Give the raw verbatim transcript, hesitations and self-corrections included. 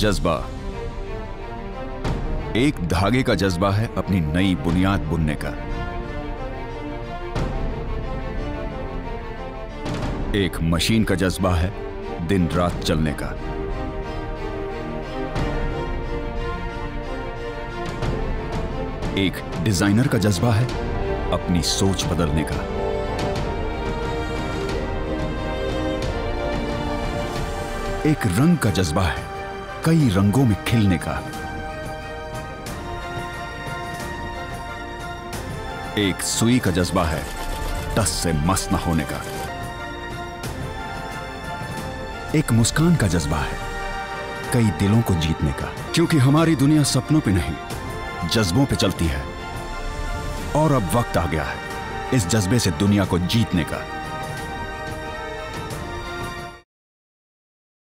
जज्बा एक धागे का जज्बा है अपनी नई बुनियाद बुनने का। एक मशीन का जज्बा है दिन रात चलने का। एक डिजाइनर का जज्बा है अपनी सोच बदलने का। एक रंग का जज्बा है कई रंगों में खिलने का। एक सुई का जज्बा है टस से मस न होने का। एक मुस्कान का जज्बा है कई दिलों को जीतने का। क्योंकि हमारी दुनिया सपनों पे नहीं जज्बों पे चलती है और अब वक्त आ गया है इस जज्बे से दुनिया को जीतने का।